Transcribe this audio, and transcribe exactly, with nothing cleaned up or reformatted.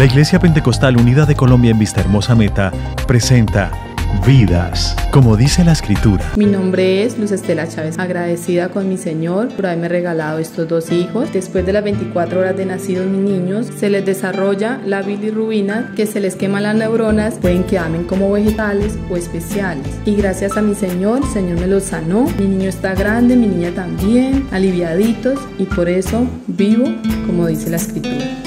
La Iglesia Pentecostal Unida de Colombia en Vistahermosa Meta presenta Vidas, como dice la Escritura. Mi nombre es Luz Estela Chávez, agradecida con mi Señor por haberme regalado estos dos hijos. Después de las veinticuatro horas de nacidos mis niños, se les desarrolla la bilirrubina, que se les queman las neuronas, pueden que amen como vegetales o especiales. Y gracias a mi Señor, el Señor me los sanó. Mi niño está grande, mi niña también, aliviaditos, y por eso vivo como dice la Escritura.